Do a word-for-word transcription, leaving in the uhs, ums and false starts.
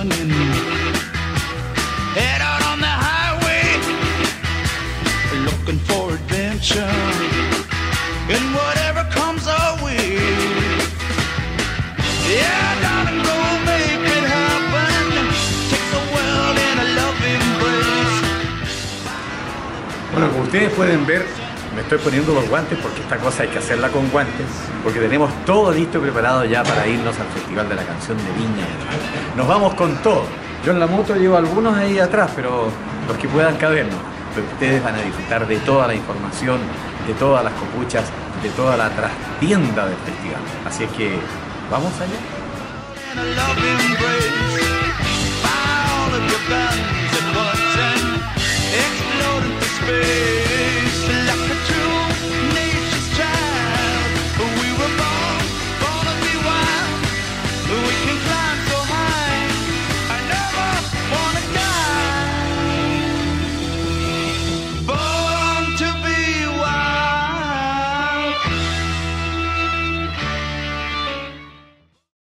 running. Head out on the highway, looking for adventure. And whatever comes our way, yeah, darling, go make it happen. Take the world in a love embrace. Bueno, como ustedes pueden ver, me estoy poniendo los guantes porque esta cosa hay que hacerla con guantes, porque tenemos todo listo y preparado ya para irnos al Festival de la Canción de Viña del Mar. Nos vamos con todo. Yo en la moto llevo algunos ahí atrás, pero los que puedan cabernos. Pero ustedes van a disfrutar de toda la información, de todas las copuchas, de toda la trastienda del festival. Así es que, ¿vamos allá?